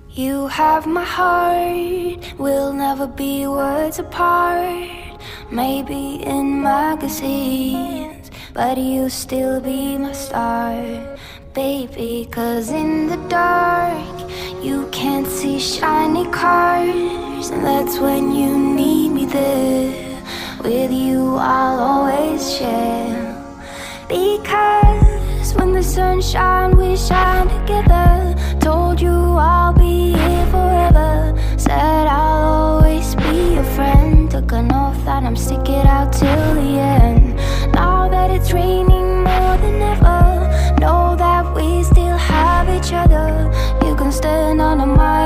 You have my heart, we'll never be words apart. Maybe in magazines, but you'll still be my star, baby. 'Cause in the dark, you can't see shiny cars, and that's when you need me there. With you I'll always share, because when the sun shines we shine together. Told you I'll be here forever, said I'll always be your friend. Took an oath that I'm stick it out till the end. Now that it's raining more than ever, know that we still have each other. You can stand under my